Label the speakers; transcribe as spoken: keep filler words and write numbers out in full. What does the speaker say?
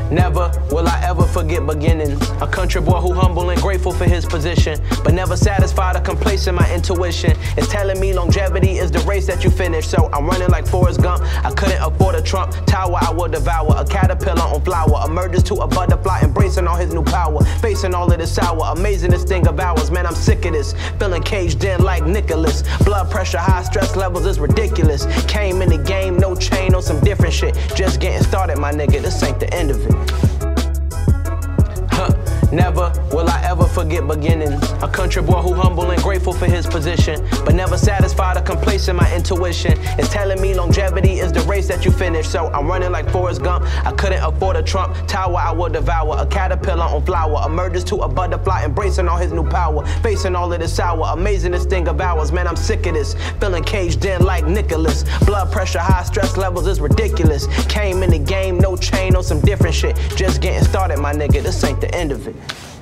Speaker 1: Never will I ever forget beginnings. A country boy who humble and grateful for his position, but never satisfied or complacent. My intuition is telling me longevity is the race that you finish. So I'm running like Forrest Gump. I couldn't afford a Trump Tower, I will devour. A caterpillar on flower emerges to a butterfly, embracing all his new power, facing all of this sour, amazing this thing of ours. Man, I'm sick of this, feeling caged in like Nicholas. Blood pressure high, stress levels is ridiculous. Came in the game, no chain on some different shit. Just getting started, my nigga, this ain't the end of it. Huh. Never will I ever forget beginnings. A country boy who humble and grateful for his position, but never satisfied or complacent. My intuition is telling me longevity is the race that you finish. So I'm running like Forrest Gump. I couldn't afford a Trump Tower, I will devour. A caterpillar on flower emerges to a butterfly, embracing all his new power, facing all of this sour, amazing this thing of ours. Man, I'm sick of this, feeling caged in like Nicholas. Blood pressure high, stress levels is ridiculous. Came in the game, no chain on some different shit. Just getting started, my nigga, this ain't the end of it.